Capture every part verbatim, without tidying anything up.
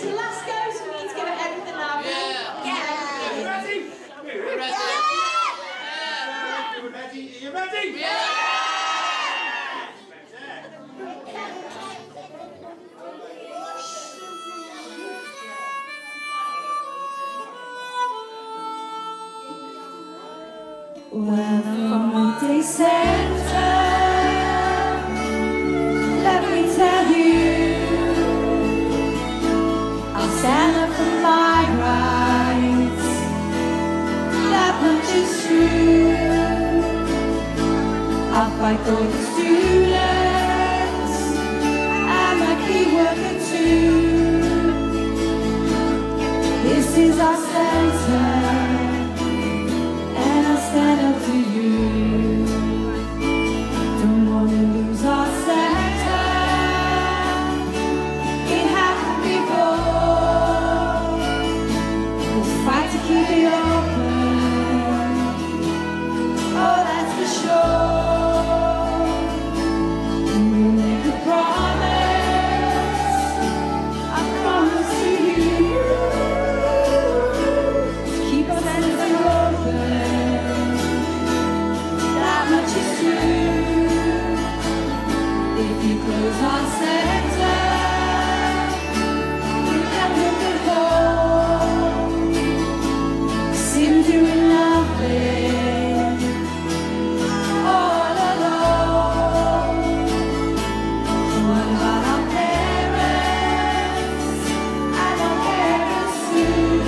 the last go, so we need to give it everything now. Yeah. Yeah. You ready? You ready? Yeah. You ready? Are you ready? Yeah. Well, from the center, let me tell you, I'll stand up for my rights. That much is true. I'll fight for the students and my key worker too. This is our center. Stand up to you. Don't wanna lose our center. It happened before. We'll fight to keep it open. Oh, that's for sure. And we'll make a promise. I promise to you to keep our center open. If you close our center, we can look at home. Seem doing nothing, all alone. What about our parents and our parents too?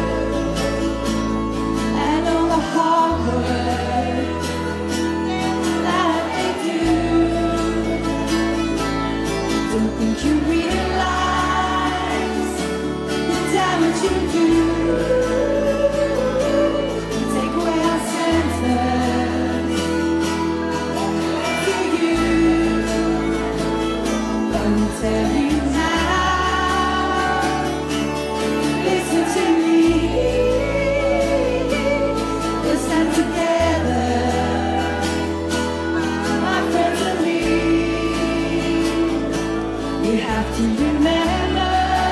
And all the hard work that they do. Don't think you realize the damage you do. You take away our senses to you. But I'll tell you now, listen to me. We'll stand together, my friends and me. You have to remember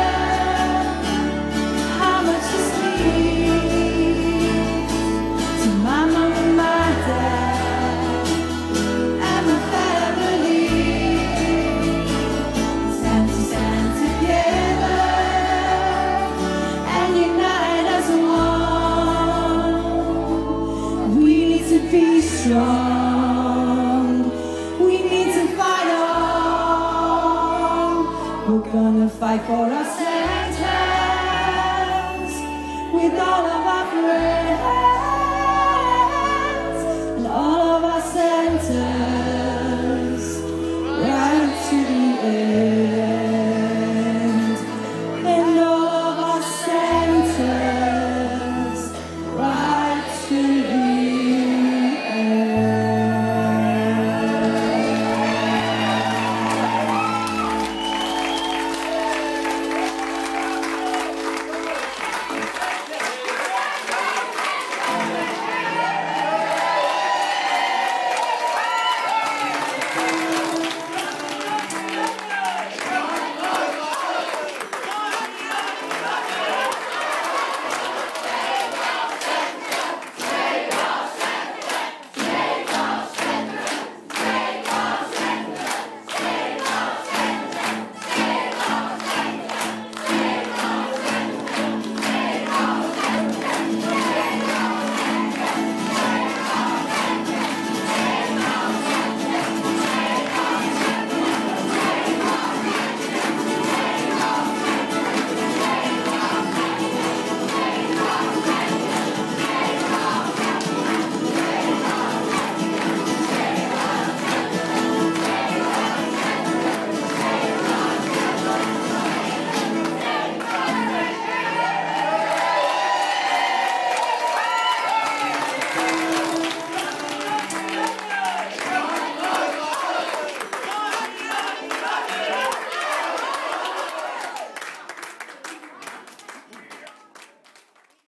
how much this means to my mom and my dad and my family. Stand to stand together and unite as one. We need to be strong. We need to fight on. We're gonna fight for our centers with all of our friends.